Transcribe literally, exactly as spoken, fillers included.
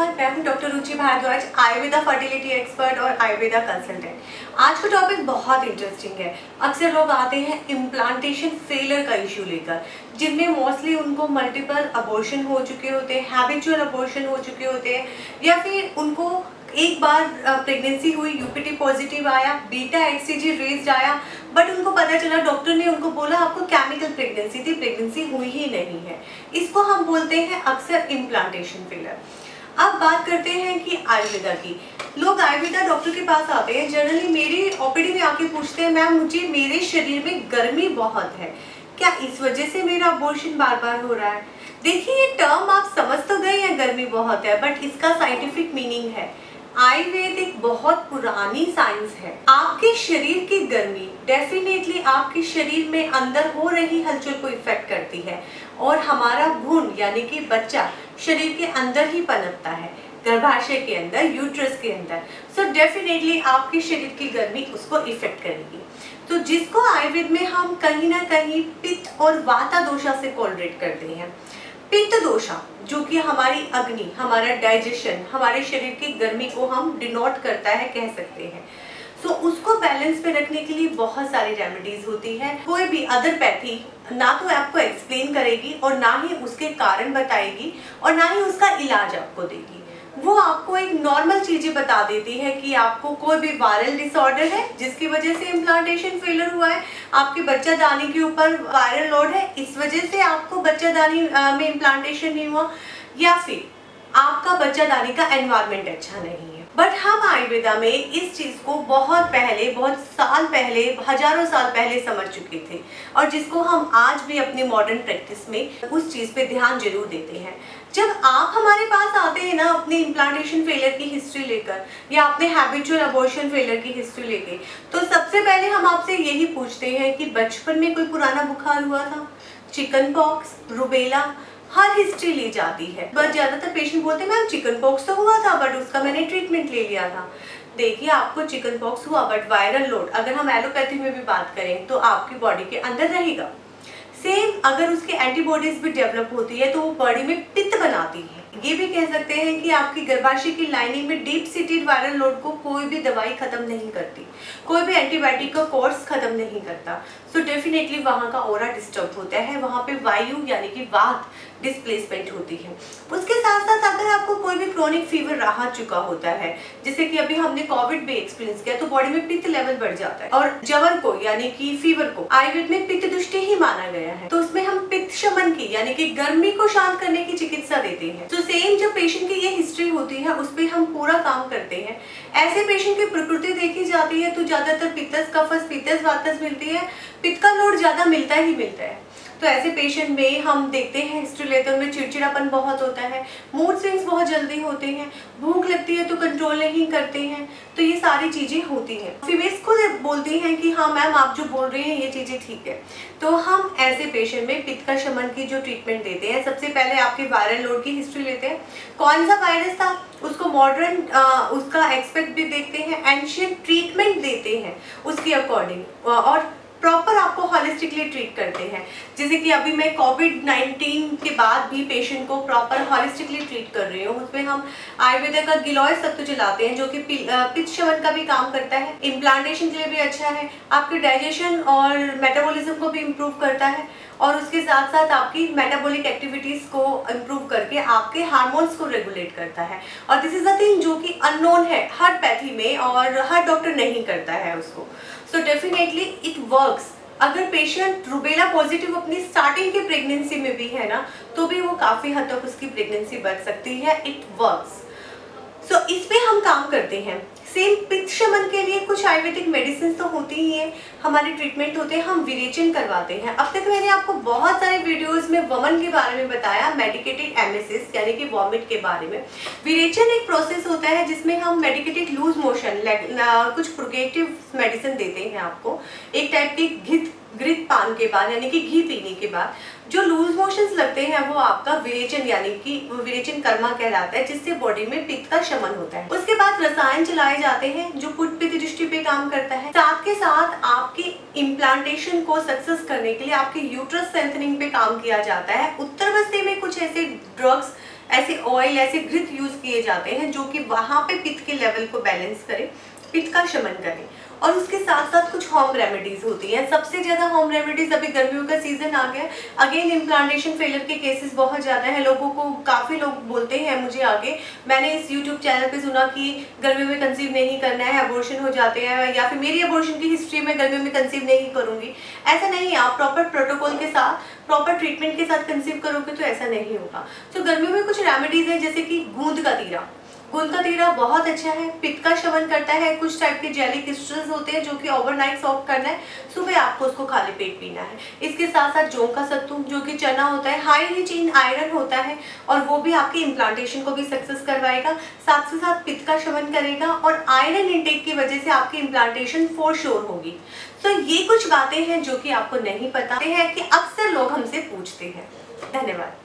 नमस्कार, मैं हूं doctor Ruchi Bhardwaj, Ayurveda fertility expert और आयुर्वेदा कंसल्टेंट। आज का टॉपिक बहुत इंटरेस्टिंग है। अक्सर लोग आते हैं इम्प्लांटेशन फेलियर का इश्यू लेकर, जिनमें मोस्टली उनको मल्टीपल अबॉर्शन हो चुके होते हैं, हैबिचुअल अबॉर्शन हो चुके होते हैं, या फिर उनको एक बार प्रेगनेंसी हुई, यूपीटी पॉजिटिव आया, बीटा एक्ससीजी रेज्ड आया, बट उनको पता चला, डॉक्टर ने उनको बोला आपको केमिकल प्रेगनेंसी थी, प्रेगनेंसी हुई ही नहीं है। इसको हम बोलते हैं अक्सर इम्प्लांटेशन फेलियर। अब बात करते हैं कि आयुर्वेदा की। लोग आयुर्वेदा डॉक्टर के पास आते हैं, जनरली मेरी ओपीडी में आके पूछते हैं, मैम मुझे मेरे शरीर में गर्मी बहुत है, क्या इस वजह से मेरा अबॉर्शन बार बार हो रहा है? देखिए, ये टर्म आप समझ तो गए हैं, गर्मी बहुत है, बट इसका साइंटिफिक मीनिंग है। आयुर्वेद एक बहुत पुरानी साइंस है। आपके शरीर की गर्मी डेफिनेटली आपके शरीर में अंदर हो रही हलचल को इफेक्ट करती है, और हमारा भ्रूण यानी कि बच्चा शरीर के अंदर ही पनपता है, गर्भाशय के अंदर, यूट्रस के अंदर। सो डेफिनेटली आपके शरीर की गर्मी उसको इफेक्ट करेगी। तो जिसको आयुर्वेद में हम कहीं ना कहीं पित्त और वाता दोषा से कोरिलेट करते हैं। पित्त दोषा जो कि हमारी अग्नि, हमारा डाइजेशन, हमारे शरीर की गर्मी को हम डिनोट करता है, कह सकते हैं। सो so, उसको बैलेंस पे रखने के लिए बहुत सारी रेमेडीज होती है। कोई भी अदर पैथी ना तो आपको एक्सप्लेन करेगी और ना ही उसके कारण बताएगी और ना ही उसका इलाज आपको देगी। वो आपको एक नॉर्मल चीजें बता देती है कि आपको कोई भी वायरल डिसऑर्डर है जिसकी वजह से इम्प्लांटेशन फेलियर हुआ है, आपके बच्चादानी के ऊपर वायरल लोड है, इस वजह से आपको बच्चादानी में इम्प्लांटेशन नहीं हुआ, या फिर आपका बच्चादानी का एनवायरनमेंट अच्छा नहीं है। बट हम आयुर्वेदा में इस चीज को बहुत पहले, बहुत साल पहले, हजारों साल पहले समझ चुके थे, और जिसको हम आज भी अपनी मॉडर्न प्रैक्टिस में उस चीज पे ध्यान जरूर देते हैं। जब आप हमारे पास आते हैं ना अपने इम्प्लांटेशन फेलियर की हिस्ट्री लेकर या अपने हैबिचुअल अबॉर्शन फेलियर की हिस्ट्री लेके, तो सबसे पहले हम आपसे यही पूछते हैं कि बचपन में कोई पुराना बुखार हुआ था, चिकन पॉक्स, रुबेला, हर हिस्ट्री ली जाती है। बट ज्यादातर पेशेंट बोलते हैं मैम चिकन पॉक्स तो हुआ था बट उसका मैंने ट्रीटमेंट ले लिया था। देखिए, आपको चिकन पॉक्स हुआ बट वायरल लोड, अगर हम एलोपैथी में भी बात करें तो आपकी बॉडी के अंदर रहेगा। सेम अगर उसकी एंटीबॉडीज भी डेवलप होती है तो वो बॉडी में पित्त बनाती है। ये भी कह सकते हैं कि आपकी गर्भाशय की लाइनिंग में डीप सीटेड वायरल लोड को कोई भी दवाई खत्म नहीं करती, कोई भी एंटीबायोटिक का कोर्स खत्म नहीं करता। सो डेफिनेटली वहाँ का ऑरा डिस्टर्ब होता है, वहाँ पे वायु यानी कि वात डिस्प्लेसमेंट होती है। उसके साथ साथ अगर आपको कोई भी क्रोनिक फीवर रहा चुका होता है, जैसे कि अभी हमने कोविड भी एक्सपीरियंस किया, तो बॉडी में पित्त लेवल बढ़ जाता है, और जवर को यानी कि फीवर को आयुर्वेद में पित्त दृष्टि ही माना गया है। तो उसमें हम पित्त शमन की यानी कि गर्मी को शांत करने की चिकित्सा देते हैं। तो सेम जो पेशेंट की ये हिस्ट्री होती है उस पर हम पूरा काम करते हैं। ऐसे पेशेंट की प्रकृति देखी जाती है तो ज्यादातर पित्तस कफस पित्तस वातस मिलती है, पित्त का लोड ज्यादा मिलता ही मिलता है। तो ऐसे पेशेंट में हम देखते हैं हिस्ट्री लेते हैं, उनमें चिड़चिड़ापन बहुत होता है, मूड स्विंग्स बहुत जल्दी होते हैं, भूख लगती है तो कंट्रोल नहीं करते हैं, तो ये सारी चीजें होती हैं। फीमेल्स खुद बोलती हैं कि हाँ मैम आप जो बोल रहे हैं ये चीजें ठीक है। तो हम ऐसे पेशेंट में पित्त का शमन की जो ट्रीटमेंट देते हैं, सबसे पहले आपके वायरल लोड की हिस्ट्री लेते हैं, कौन सा वायरस था उसको मॉडर्न उसका एक्सपेक्ट भी देखते हैं, एंशियंट ट्रीटमेंट देते हैं उसके अकॉर्डिंग, और प्रॉपर आपको हॉलिस्टिकली ट्रीट करते हैं। जैसे कि अभी मैं कोविड नाइन्टीन के बाद भी पेशेंट को प्रॉपर हॉलिस्टिकली ट्रीट कर रही हूँ। उसमें हम आयुर्वेदा का गिलोय सत्व चलाते हैं जो कि पित्त शमन का भी काम करता है, इम्प्लांटेशन के लिए भी अच्छा है, आपके डाइजेशन और मेटाबॉलिज्म को भी इम्प्रूव करता है, और उसके साथ साथ आपकी मेटाबॉलिक एक्टिविटीज को इम्प्रूव करके आपके हार्मोन्स को रेगुलेट करता है। और दिस इज द थिंग जो कि अननोन है हर पैथी में और हर डॉक्टर नहीं करता है उसको। So definitely it works. अगर पेशेंट रुबेला पॉजिटिव अपनी स्टार्टिंग की प्रेगनेंसी में भी है ना, तो भी वो काफी हद तक उसकी प्रेगनेंसी बच सकती है। It works. सो so, इस पे हम काम करते हैं। सेम पित्त शमन के लिए कुछ आयुर्वेदिक मेडिसिन तो होती ही है, हमारे ट्रीटमेंट होते हैं, हम विरेचन करवाते हैं। अब तक मैंने आपको बहुत सारे वीडियोस में वमन के बारे में बताया, मेडिकेटेड एमेसिस यानी कि वॉमिट के बारे में। विरेचन एक प्रोसेस होता है जिसमें हम मेडिकेटेड लूज मोशन, कुछ प्रोगेटिव मेडिसिन देते हैं आपको, एक टाइप की घित घृत पान के बाद यानी कि घी पीने के बाद जो लूज मोशंस लगते हैं वो आपका विरेचन यानी कि विरेचन कर्मा कहलाता है, जिससे बॉडी में पित्त का शमन होता है। उसके बाद रसायन चलाए जाते हैं जो कुट पित्त दृष्टि पे काम करता है। साथ के साथ आपकी इम्प्लांटेशन को सक्सेस करने के लिए आपके यूट्रस स्ट्रेंथनिंग पे काम किया जाता है। उत्तर बस्ती में कुछ ऐसे ड्रग्स ऐसे ऑयल, ऐसे घृत यूज किए जाते हैं जो कि वहां पे पित्त के लेवल को बैलेंस करें, पित्त का शमन करें। और उसके साथ साथ कुछ होम रेमेडीज होती हैं। सबसे ज्यादा होम रेमेडीज, अभी गर्मियों का सीजन आ गया, अगेन इम्प्लांटेशन फेलियर के केसेस बहुत ज्यादा है। लोगों को, काफी लोग बोलते हैं मुझे आगे, मैंने इस यूट्यूब चैनल पे सुना कि गर्मियों में कंसीव नहीं करना है, अबॉर्शन हो जाते हैं, या फिर मेरी अबॉर्शन की हिस्ट्री में गर्मियों में कंसीव नहीं करूंगी। ऐसा नहीं है, आप प्रॉपर प्रोटोकॉल के साथ, प्रॉपर ट्रीटमेंट के साथ कंसीव करोगे तो ऐसा नहीं होगा। तो गर्मियों में कुछ रेमेडीज है, जैसे कि गूंद का तीरा। गूंद का तीरा बहुत अच्छा है, पित्त का शमन करता है। कुछ टाइप के जेली क्रिस्टल्स होते हैं जो कि ओवरनाइट सॉक करना है, सुबह आपको उसको खाली पेट पीना है। इसके साथ साथ जौं का सत्तू, जो कि चना होता है, हाई रिच इन आयरन होता है और वो भी आपके इम्प्लांटेशन को भी सक्सेस करवाएगा, साथ से साथ पित्त का शमन करेगा और आयरन इंटेक की वजह से आपकी इम्प्लांटेशन फॉर श्योर होगी। तो ये कुछ बातें हैं जो कि आपको नहीं पता है कि अक्सर लोग हमसे पूछते हैं। धन्यवाद।